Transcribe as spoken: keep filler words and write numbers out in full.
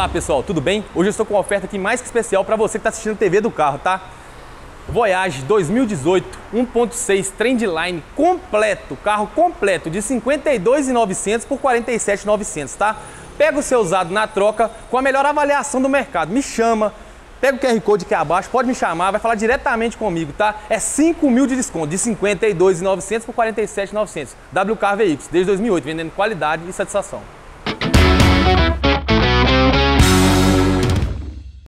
Olá pessoal, tudo bem? Hoje eu estou com uma oferta aqui mais que especial para você que está assistindo a T V do carro, tá? Voyage dois mil e dezoito um ponto seis Trendline completo, carro completo de cinquenta e dois mil e novecentos por quarenta e sete mil e novecentos, tá? Pega o seu usado na troca com a melhor avaliação do mercado, me chama, pega o Q R Code aqui abaixo, pode me chamar, vai falar diretamente comigo, tá? É cinco mil de desconto, de cinquenta e dois mil e novecentos por quarenta e sete mil e novecentos. W Car Veículos, desde dois mil e oito, vendendo qualidade e satisfação.